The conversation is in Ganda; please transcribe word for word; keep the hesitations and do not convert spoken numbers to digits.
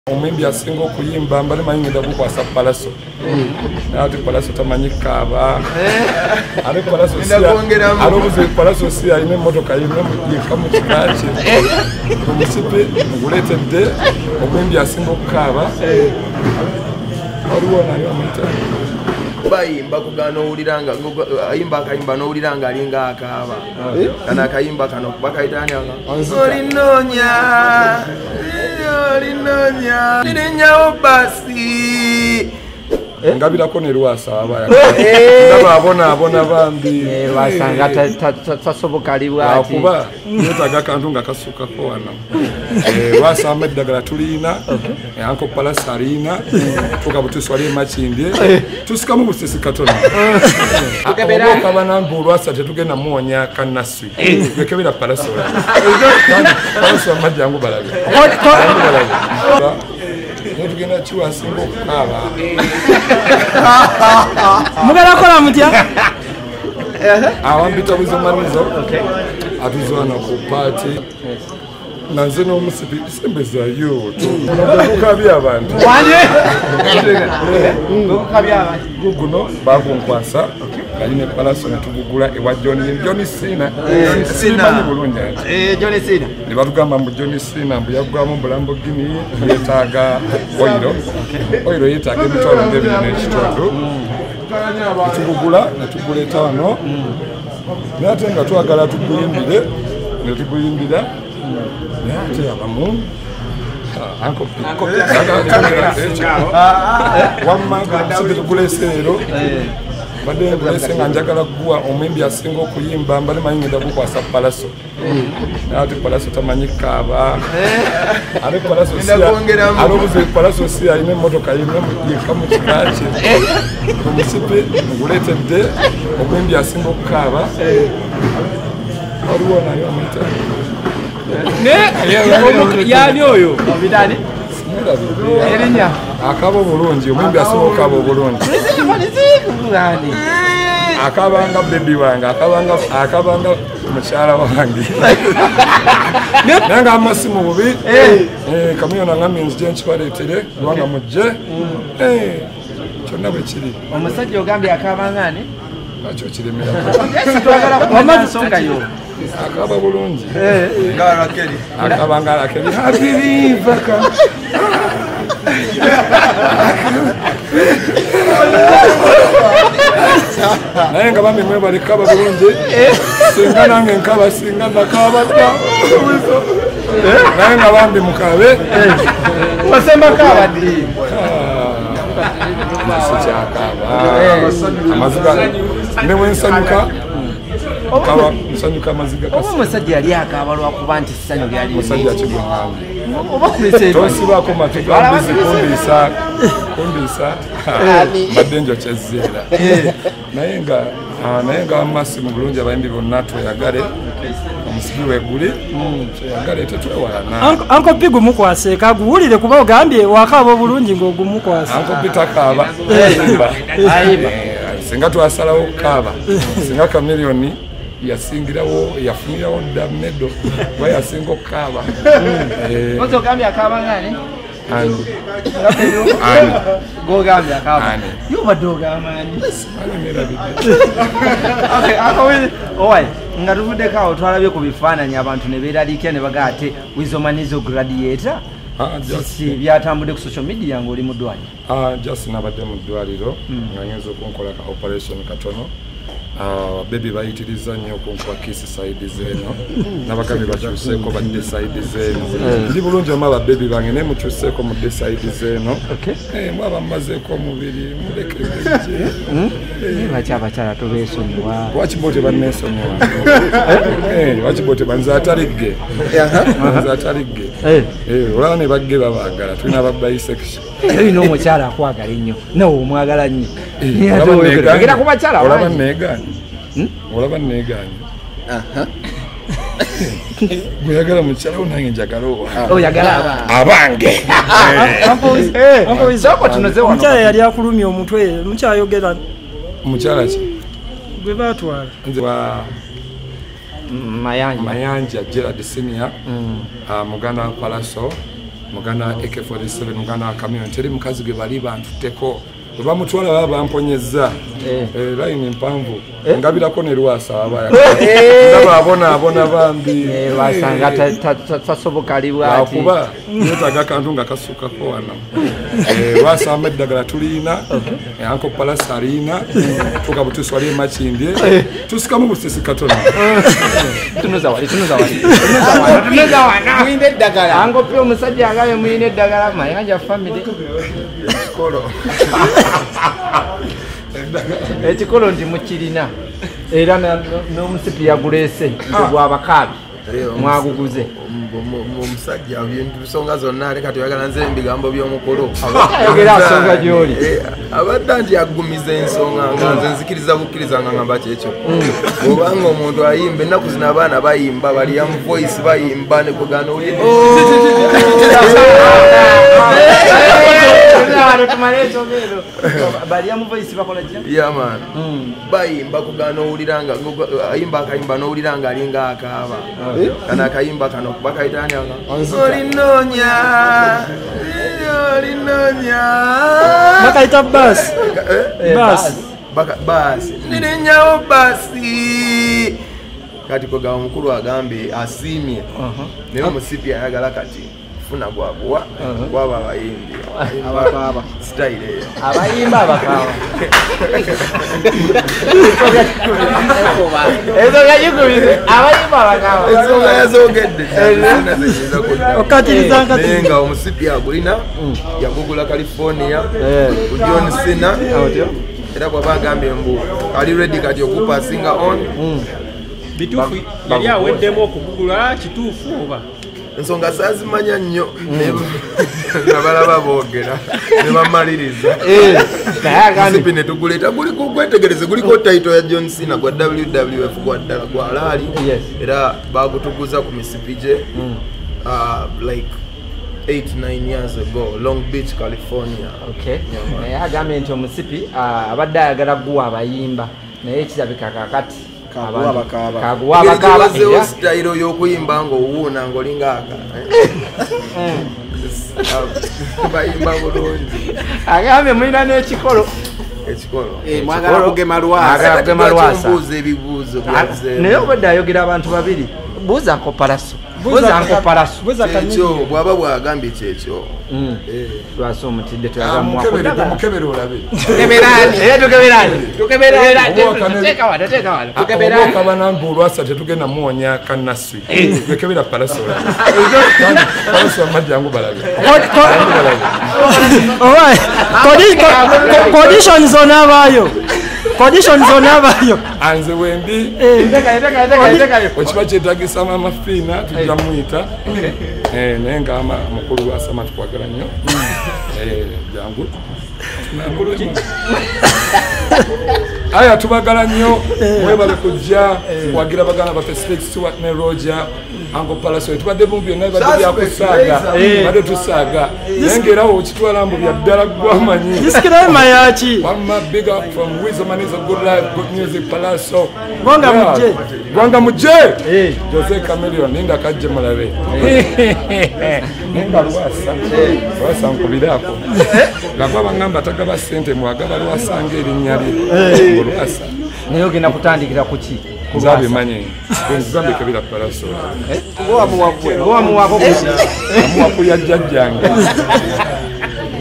Omwimbi asinga okuyimba mbali manyi ngenda kukwasa Pallaso. Ati Pallaso tamanyika aba. Ale Pallaso si ale obuze Pallaso si alina emmotoka yimwe mujika mu kikaaki. Omusipe nguletedde omwimbi asinga okukaaba. Waliwo nayo amuyita. Bayimba kugana owuliranga ayimba akayimba n'owuliranga alinga akaaba. Kana akayimba kano bakayitani anga. Olinonya olinonya nirenyawo basi ngabirako ne Lwasa abaya ndaba abona abona bambi Lwasa tasoboka libwa ati kuba yetaga kantu nga kasukako wana Lwasa ameddagala tulina yanko Pallaso alina tukabutuswali makindye tusikamu musisi katona akabera bana mbu Lwasa tetugenda muonya kanaswi gekebera Pallaso Pallaso amajjangu balabe tugenda chiwa singo kaba mugala kola mutya awambita buzomanizo atuzwana ku party nanze no musipi sembezayo tukabya abantu ngokukabya abantu guguno bakunkwasa galine Pallaso natugugula ewa John John Sina Sina ni bulungi eh John Sina ne batugamba mbu John Sina mbu yagwamu bulambo gini yetaga oiro oiro yetaga emitwalo ng'ebiri n'ekitundu tugugula natuguleta wano nate nga twagala tuguyimbire ne tuguyimbira nate abamu anko anko wamma sibe tuguleseero badde bulese nga njagala kuwa omwimbi asinga okuyimba mbali manyi ngenda kukwasa Pallaso. Ati Pallaso tamanyika aba. Ale Pallaso si ale obuze Pallaso si alina emmotoka yimwe mujika mu kikaaki. Omusipe nguletedde omwimbi asinga okukaaba. Waliwo nayo amuyita. ne yani oyo obidani erinya akaba bulungi omwimbi asinga okukaaba obulungi. Akabanga baby wange akabanga akabanga mukyala wange nanga amasimu bubi eh eh kamiyona ngami nzije nchibaletere wanga mujje eh kyonna bwe kiri omusajja ogambye akabangane nakyo kiremera twagala kumanya nsonga yo akaba bulungi eh ngala keri akabanga lakeri happy vaka naye nga bambi mwe bali kaba bulungi singa nange nkaba singa nakaba ta naye nga bambi mukabe wasema kaba ndi amaziga ne wensanyuka kaba nsanyuka amaziga kasi omusajja yali akaba lwakuba nti ssanyu lyali musajja kigwangange oba kulese tosibako matuga mbizi kumbisa kumbisa badde njo kyezeera naye nga naye nga amasi mu bulungi abayimbi bonna tweyagale omusibi weguli tweyagale tetwewalana anko pigu mukwase kaguwulire kuba ogambye wakaba bulungi ng'ogumukwasa anko pita kaaba ayimba singa twasalawo kaaba singa kamiliyoni yasingirawo yafunirawo damedo wa yasinga okukaaba ozo ogambye akaba ngane ani ani gogambye akaba yobadde ogambani okay akawili owaye nga tuvuddeko awo twalabye ku bifaananyi abantu ne beeraliikira ne baga ate wizomanizo graduator si byatambudde ku social media ng'oli mu ddwaliro just nabadde mu ddwaliro nga ngenza okunkola ka operation katono baby bayitiriza nnyo okunkuba kisi saidi zeeno n'abakabi bakyuseeko badde saidi zeeno ndi bulungi omu ababebi bange naye mukyuseeko mudde saidi zeeno mwaba mmazeeko omubiri mulekereje lwaki abakyala tobeesonyiwa lwaki bo tebanneesonyiwa lwaki bo tebanze ataligge nze ataligge olaba ne bagge babaagala tulina aba bisection olina omukyala akwagala ennyo nawe omwagala nnyo agera ku bakyala olaba neegaanye olaba neegaanye bweyagala mukyala wo nange njagala oyagala abange omukyala yali akulumya omutwe mukyayogera mukyala ki gwe baatwala mayanja mayanja Gerard Senior muganda wa Pallaso mugana A K forty-seven mugana camion teri mukazi ge bali bantu teko bamutwala baba bamponyeza eh line mpanvu ngabirako ne Lwasa abaya ndaba abona abona bambi eh Lwasa tasoboka liwati kuba yetaga kantu ngakasuka ko wana eh Lwasa ameddagala tulina yanko Pallaso alina tukabutuswali machindye tusikamu busisi katona tunoza wali tunoza wali tunoza wana mwinde dagala ango pyo musajja agaye mwinde dagala mayanja family kolo ekikolo ndi mukirina era n'omusipi yagulese gwabakaabi mwaguguze omusajja ebintu bisonga zonna aleka tuyagala nze ebigambo by'omukolo ayogera asonga gy'oli abadde nti yagumiza ensonga nga nze nzikiriza bukkiriza nga ngamba kyekyo obanga omuntu ayimba ennaku zino abaana bayimba bali young voice bayimba ne kugana oli yeah man bayimba kugana owulira nga ayimba akayimba n'owulira nga alinga akaaba kana akayimba kano bakayitani anga olinonya olinonya bakayita basi basi basi nirinyawo basi kati kogawa omukulu agambe asiimye naye omusipi ayagala kati funa gwabuwa gwaba abayimbi abakaaba style eyo abayimba abakaaba ezo yayikubize abayimba abakaaba ensonga yazogedde okatiriza nkati naye nga omusipi agulina yagugula California ku John Cena era bw'aba agambye mbu ali ready kati okupasinga on bituufu yali aweddemu okugugula kituufu oba ensonga saazimanya nnyo nabalaba boogera ne bamaliriza sipi ne tuguleeta guliko gwetegereze guliko tayito ya John Cena gwa W W F gwa ddala gwa laali era bagutuguza ku misipi gye like eight nine years ago Long Beach, California. Okay. Naye agambye nti omusipi abadde ayagala guwa abayimba naye kirabika kakati kaguwa abakaaba era sitayiro y'okuyimba ng'owuuna ng'olinga aka bayimba bulungi agambye mulina n'ekikolo ekikolo mwagala kugema Lwasa mbuuza ebibuuzo naye obadde ayogera abantu babiri buuza nko Pallaso buuza nko Pallaso ekyo bw'aba bw'agambye kyekyo Lwasa omutidde tuyagamuakemere olabe tukeberaniokaba nanga Lwasa tetugenda muwonya kanaswi twekebera Pallaso Pallaso amajjangu balabe conditions onabaayo conditions onabaayo anze wendi okiba kyetagisa mama Fina tujja muyita naye nga mukulu Lwasa matukwagala nnyo jangu aya tubagala nnyo mwebale kujja wagira bagana ba Felix Stewart ne Roger Ango Pallaso tubadde mu byonna bibadde byakusaaga badde tusaaga nengera okitwala mbu bya ddala gwamanyi disclaimer yaki wamma big up from Weasel man is a good life good music Pallaso gwanga muje gwanga muje Jose Chameleon ninda kajje malabe ninda Lwasa Lwasa nkubirako gagwa bangamba tagaba sente mwagaba Lwasa ngerinnya lye Lwasa naye ogenda kutandikira kuki nzabe manye nzambe kabira Pallaso ngowa muwako ngowa muwako muwako ya jajjange